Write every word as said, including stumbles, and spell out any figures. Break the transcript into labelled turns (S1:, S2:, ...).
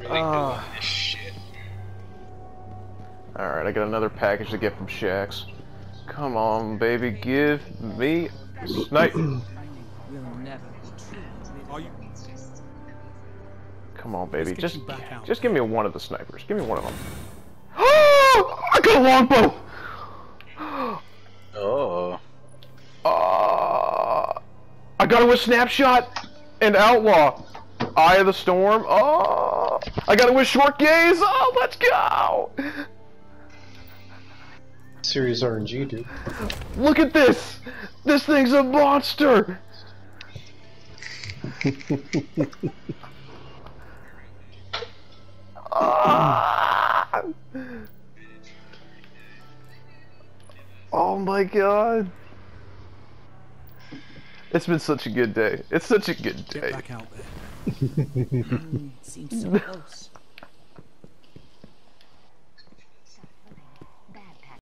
S1: really
S2: Oh.
S1: doing this shit.
S2: Alright, I got another package to get from Shax. Come on, baby, give me a snipe.
S3: We'll never
S4: Are you?
S2: Come on, baby,
S4: Let's get
S2: just
S4: you back out
S2: just
S4: there.
S2: give me one of the snipers. Give me one of them. Oh! I got a longbow!
S1: Oh.
S2: Uh, I got it with snapshot and outlaw. Eye of the storm. Oh, I got it with short gaze. Oh, let's go!
S5: Serious R N G, dude.
S2: Look at this. This thing's a monster. Ah! Oh my god. It's been such a good day. It's such a good
S4: Get
S2: day.
S4: back out there.
S3: mm, seems so close.